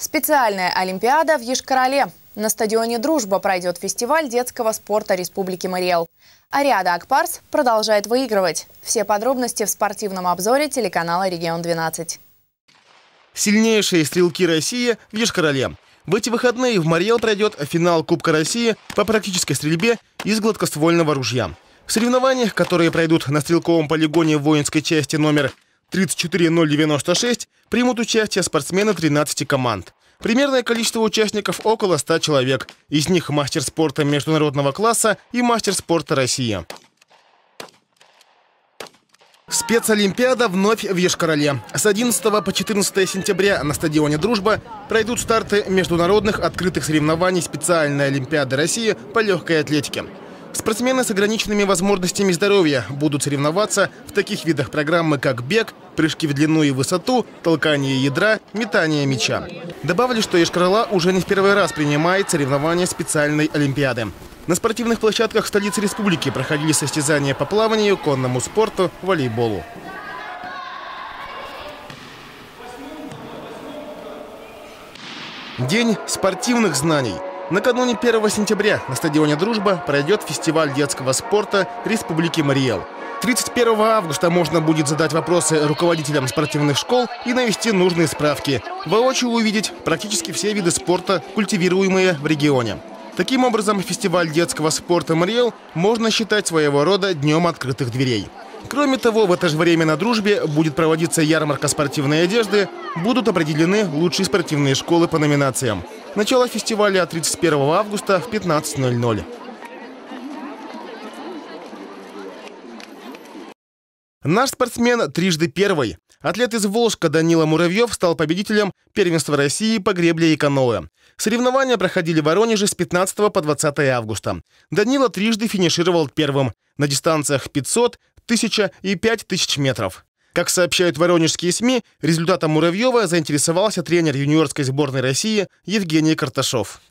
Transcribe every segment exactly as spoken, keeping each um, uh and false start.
Специальная олимпиада в Йошкар-Оле. На стадионе «Дружба» пройдет фестиваль детского спорта Республики Марий Эл. Ариада Акпарс продолжает выигрывать. Все подробности в спортивном обзоре телеканала «Регион двенадцать». Сильнейшие стрелки России в Йошкар-Оле. В эти выходные в Марий Эл пройдет финал Кубка России по практической стрельбе из гладкоствольного ружья. В соревнованиях, которые пройдут на стрелковом полигоне воинской части номер тридцать четыре ноль девяносто шесть, примут участие спортсмены тринадцати команд. Примерное количество участников около ста человек. Из них мастер спорта международного класса и мастер спорта России. Спецолимпиада вновь в Йошкар-Оле. С одиннадцатого по четырнадцатое сентября на стадионе «Дружба» пройдут старты международных открытых соревнований специальной Олимпиады России по легкой атлетике. Спортсмены с ограниченными возможностями здоровья будут соревноваться в таких видах программы, как бег, прыжки в длину и высоту, толкание ядра, метание мяча. Добавлю, что Йошкар-Ола уже не в первый раз принимает соревнования специальной Олимпиады. На спортивных площадках столицы республики проходили состязания по плаванию, конному спорту, волейболу. День спортивных знаний. Накануне первого сентября на стадионе «Дружба» пройдет фестиваль детского спорта Республики Марий Эл. тридцать первого августа можно будет задать вопросы руководителям спортивных школ и навести нужные справки. Воочию увидеть практически все виды спорта, культивируемые в регионе. Таким образом, фестиваль детского спорта Марий Эл можно считать своего рода днем открытых дверей. Кроме того, в это же время на «Дружбе» будет проводиться ярмарка спортивной одежды, будут определены лучшие спортивные школы по номинациям. Начало фестиваля тридцать первого августа в пятнадцать ноль ноль. Наш спортсмен трижды первый. Атлет из Волжска Данила Муравьев стал победителем первенства России по гребле и каноэ. Соревнования проходили в Воронеже с пятнадцатого по двадцатое августа. Данила трижды финишировал первым на дистанциях пятьсот, тысяча и пять тысяч метров. Как сообщают воронежские СМИ, результатом Муравьева заинтересовался тренер юниорской сборной России Евгений Карташов.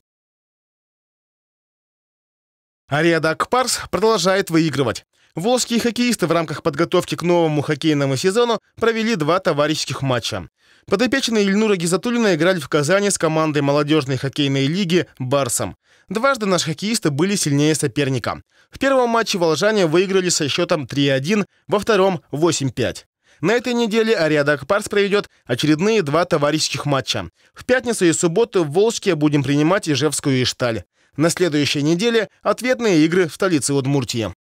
Ариада Акпарс продолжает выигрывать. Волжские хоккеисты в рамках подготовки к новому хоккейному сезону провели два товарищеских матча. Подопечные Ильнура Гизатуллина играли в Казани с командой молодежной хоккейной лиги «Барсом». Дважды наши хоккеисты были сильнее соперника. В первом матче волжане выиграли со счетом три один, во втором – восемь пять. На этой неделе Ариада Акпарс проведет очередные два товарищеских матча. В пятницу и субботу в Волжске будем принимать Ижевскую Ишталь. На следующей неделе ответные игры в столице Удмуртии.